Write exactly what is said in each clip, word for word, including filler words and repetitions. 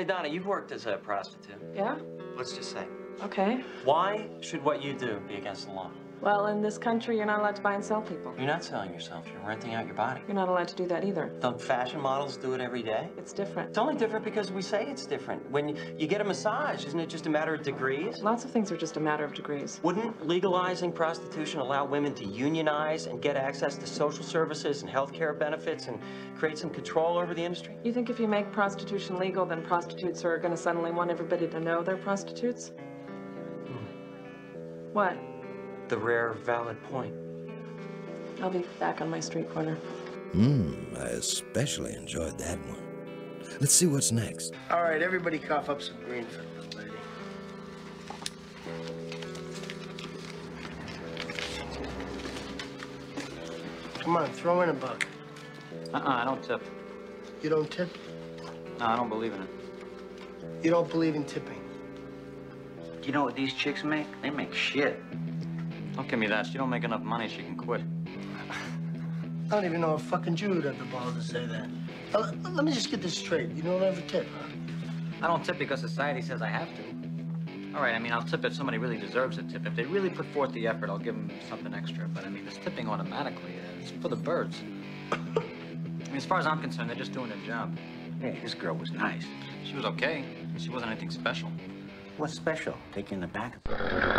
Say, Donna, you've worked as a prostitute. Yeah? Let's just say. Okay. Why should what you do be against the law? Well, in this country, you're not allowed to buy and sell people. You're not selling yourself. You're renting out your body. You're not allowed to do that either. Don't fashion models do it every day? It's different. It's only different because we say it's different. When you get a massage, isn't it just a matter of degrees? Lots of things are just a matter of degrees. Wouldn't legalizing prostitution allow women to unionize and get access to social services and health care benefits and create some control over the industry? You think if you make prostitution legal, then prostitutes are going to suddenly want everybody to know they're prostitutes? Hmm. What? The rare, valid point. I'll be back on my street corner. Mmm, I especially enjoyed that one. Let's see what's next. All right, everybody cough up some green for this lady. Come on, throw in a buck. Uh-uh, I don't tip. You don't tip? No, I don't believe in it. You don't believe in tipping? You know what these chicks make? They make shit. Don't give me that. She don't make enough money, she can quit. I don't even know a fucking Jew would have the balls to say that. Uh, let me just get this straight. You don't ever tip, huh? I don't tip because society says I have to. All right, I mean, I'll tip if somebody really deserves a tip. If they really put forth the effort, I'll give them something extra. But, I mean, this tipping automatically, uh, it's for the birds. I mean, as far as I'm concerned, they're just doing their job. Hey, this girl was nice. She was okay. She wasn't anything special. What's special? Taking the back of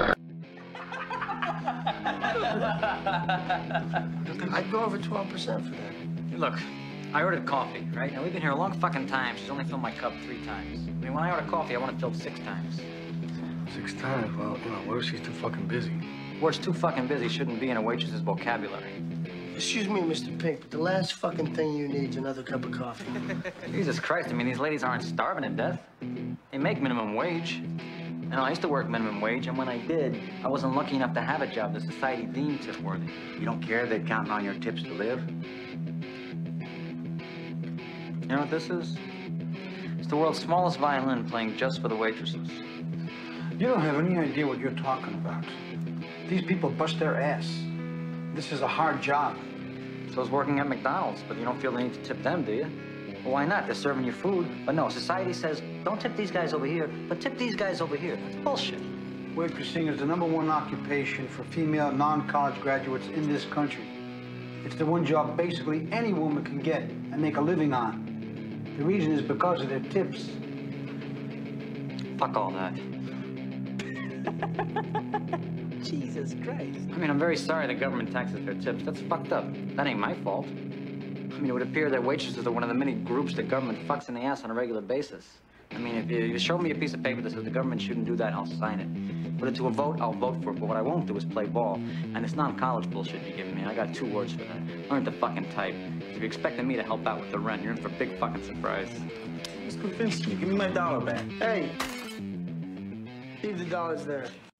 I'd go over twelve percent for that. Hey, look, I ordered coffee, right? Now, we've been here a long fucking time. She's only filled my cup three times. I mean, when I order coffee, I want it filled six times. Six times? Well, you know, what if she's too fucking busy? Words too fucking busy shouldn't be in a waitress's vocabulary. Excuse me, Mister Pink, but the last fucking thing you need is another cup of coffee. Jesus Christ, I mean, these ladies aren't starving to death. They make minimum wage. You know, I used to work minimum wage, and when I did, I wasn't lucky enough to have a job that society deemed tip-worthy. You don't care they're counting on your tips to live? You know what this is? It's the world's smallest violin playing just for the waitresses. You don't have any idea what you're talking about. These people bust their ass. This is a hard job. So's working at McDonald's, but you don't feel the need to tip them, do you? Well, why not? They're serving you food. But no, society says, don't tip these guys over here, but tip these guys over here. That's bullshit. Waitressing is the number one occupation for female non-college graduates in this country. It's the one job basically any woman can get and make a living on. The reason is because of their tips. Fuck all that. Jesus Christ. I mean, I'm very sorry the government taxes their tips. That's fucked up. That ain't my fault. I mean, it would appear that waitresses are one of the many groups the government fucks in the ass on a regular basis. I mean, if you, you show me a piece of paper that says the government shouldn't do that, I'll sign it. Put it to a vote, I'll vote for it. But what I won't do is play ball. And it's non-college bullshit you're giving me. I got two words for that. Learn to fucking type. If you're expecting me to help out with the rent, you're in for a big fucking surprise. Mister Finsky, give me my dollar back. Hey, leave the dollars there.